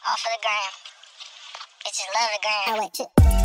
All for the gram. Bitches love the gram. Oh, wait, shit.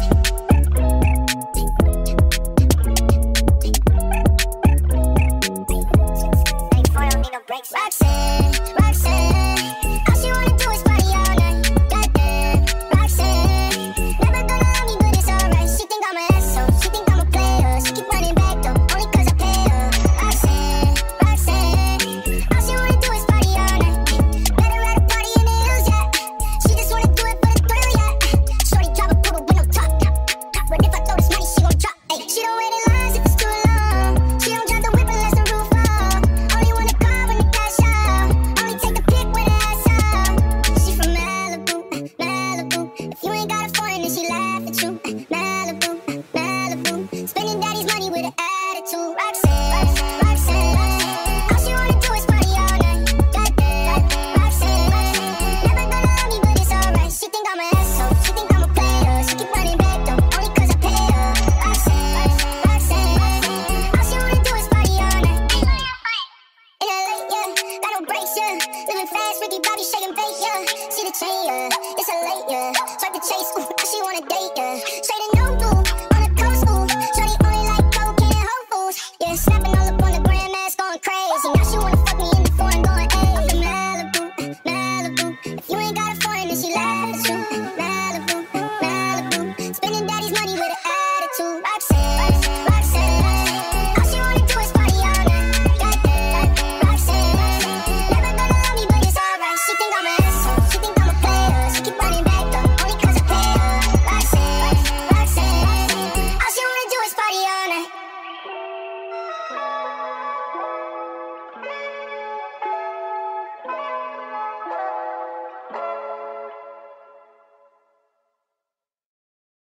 Roxanne, Roxanne, all she wanna do is party all night. Goddamn, Roxanne, never gonna love me, but it's alright. She think I'm an asshole, she think I'm a player. She keep running back though, only cause I pay her. Roxanne, Roxanne, all she wanna do is party all night. Better at a party in the hills, yeah. She just wanna do it for the thrill, yeah. Shorty drive a poodle with no top. But if I throw this money, she gon' drop. Ay, she don't wait in lines if it's too long. She don't drive the whip unless the roof fall. Only want a car when the cash out. Only take the pic when the ass out. She from Malibu, Malibu. If you ain't got a foreign, then she laugh at you. Malibu, Malibu. Spending daddy's money with an attitude. Roxanne, Roxanne, all she wanna do is party all night. Goddamn, Roxanne, never gonna love me, but it's alright. She think I'm an asshole, she think I'm a player. She keep running back though, only cause I pay her. Roxanne, Roxanne, all she wanna do is party all night. In LA, yeah, got no brakes, yeah. Living fast, Ricky Bobby shaking bait, yeah. See the chain, yeah, it's a late, yeah. Swipe the chase, ooh, now she wanna date,